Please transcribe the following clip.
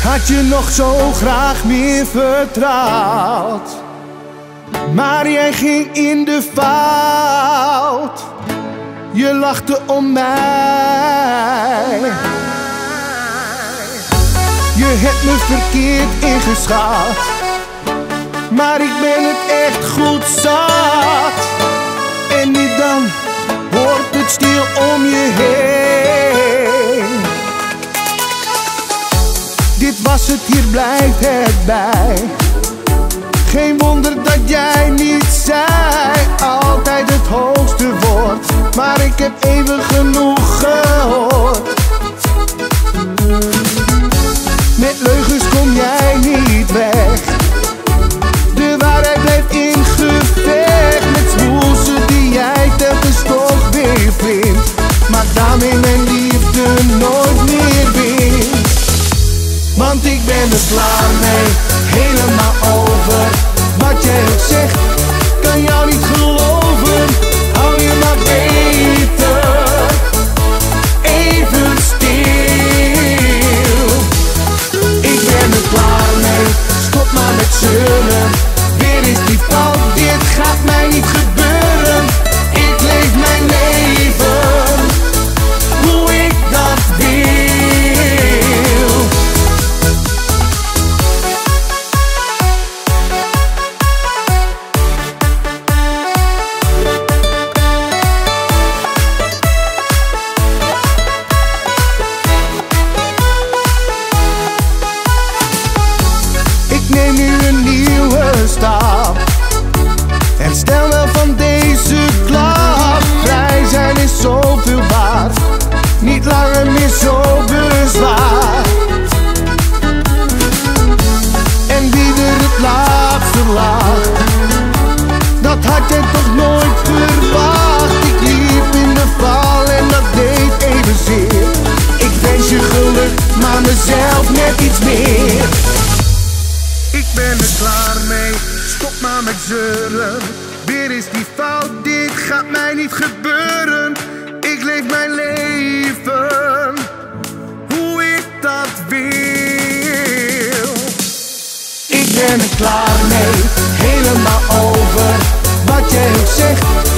Had je nog zo graag meer vertrouwd, maar jij ging in de fout. Je lachte om mij. Je hebt me verkeerd ingeschat, maar ik ben het echt goed zat. En nu dan wordt het stil om je heen. Dit was het, hier blijft het bij. Geen wonder dat jij niet zei altijd het hoogste woord, maar ik heb even genoeg gehoord. Met leugens kom jij niet weg, de waarheid blijft in gevecht. Met smoelsen die jij telkens toch weer vindt, maar daarmee mijn liefde nooit meer wint. Want ik ben er klaar mee, helemaal over. Wat jij ook zegt, kan jou niet geloven. Hou je maar beter even stil. Ik ben er klaar mee, stop maar met zeuren. Weer is die fout, dit gaat mij niet gebeuren. Ik leef mijn leven hoe ik dat wil. Neem nu een nieuwe stap en stel wel van deze klap. Vrij zijn is zoveel waard, niet langer meer zo bezwaar. En wie er het laatste lacht, dat had jij toch nooit verwacht. Ik liep in de val en dat deed evenzeer. Ik wens je geluk, maar mezelf net iets meer. Ik ben er klaar mee, stop maar met zeuren. Weer is die fout, dit gaat mij niet gebeuren. Ik leef mijn leven hoe ik dat wil. Ik ben er klaar mee, helemaal over. Wat jij ook zegt,